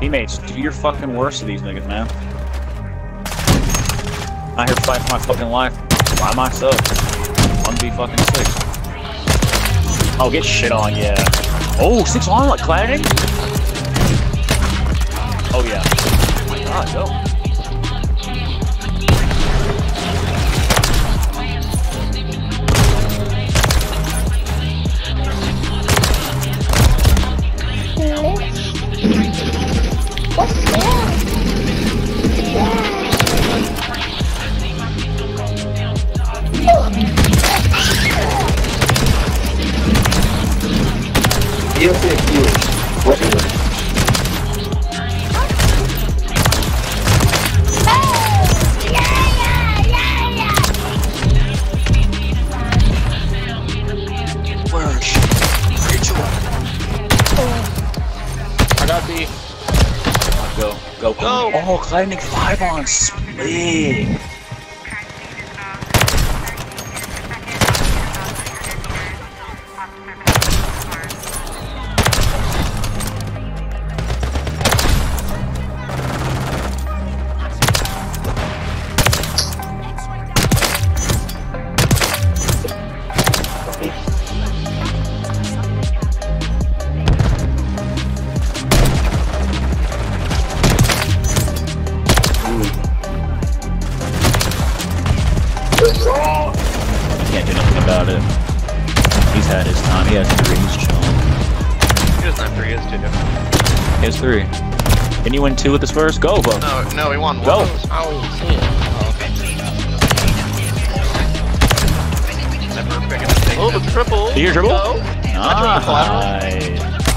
Teammates, do your fucking worst to these niggas, man. I'm here fighting for my fucking life by myself. 1v fucking 6. Oh, get shit on, yeah. Oh, 6 on like cladding? Oh yeah. Oh my god, go. What's that? Eu sei aqui, Where is she? I got B. Go, go, go. Oh, climbing 5 on split. Can't do nothing about it. He's had his time. He has 3. He's chilling. He doesn't have 3, he has 2. He has 3. Can you win 2 with this first? Go, bro. No, he won 1. Go. Oh, shit. Never picking a thing. Oh, the triple. Do you dribble? Go. Nice.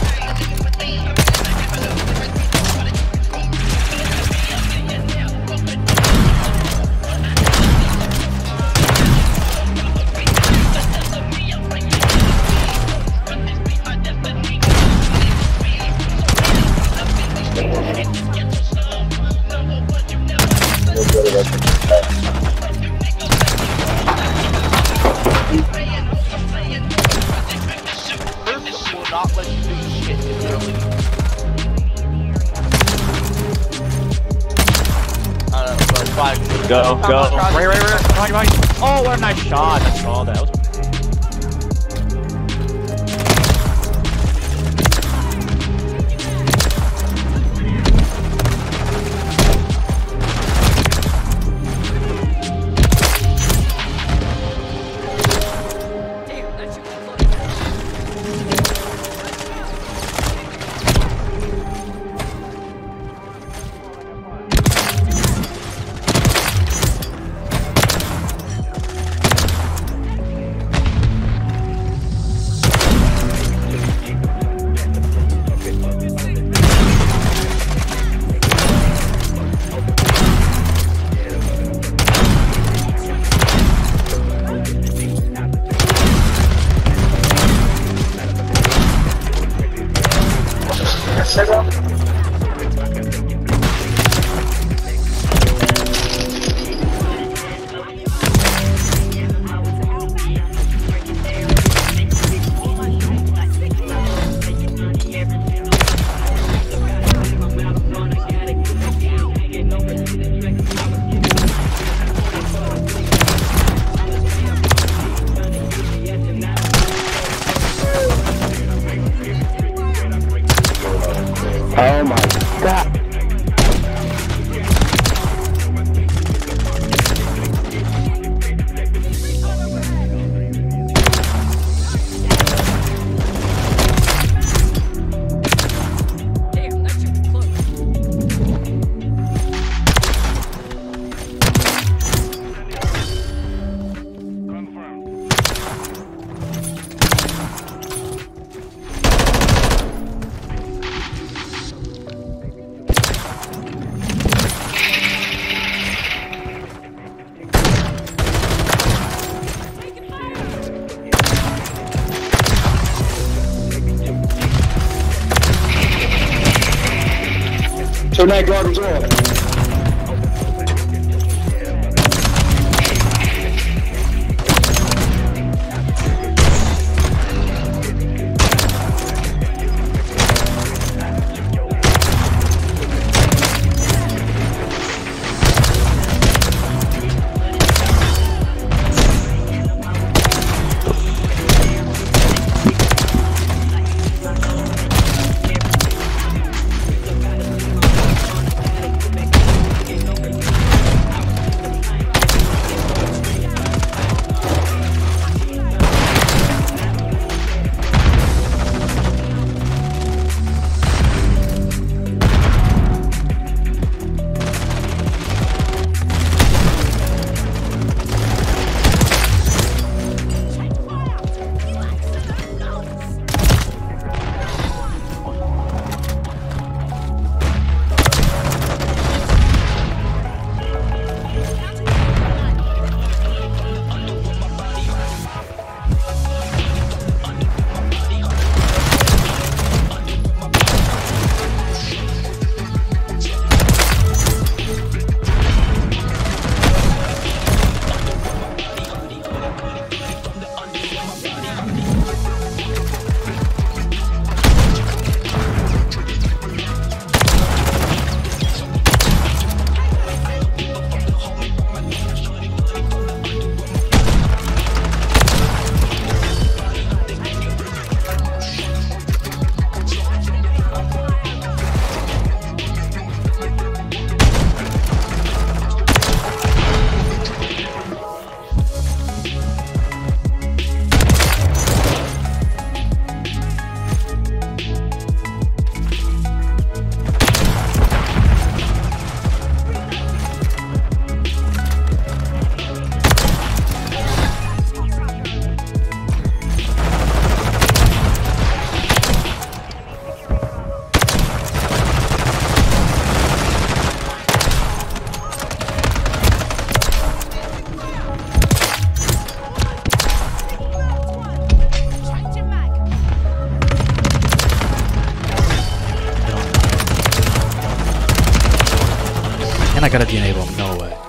Will not let you do shit. Go, go. Right. Come on. Oh, what a nice shot. I saw that. That was oh my god. Turn that garbage on. I gotta de-enable him. No way.